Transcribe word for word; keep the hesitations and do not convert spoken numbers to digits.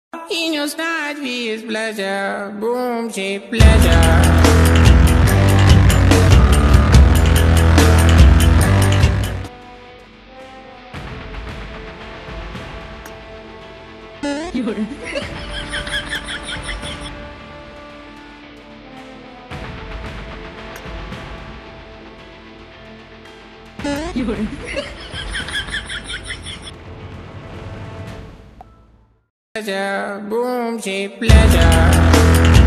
In your snide is pleasure, boom, shape pleasure. Pleasure, boom, shape pleasure.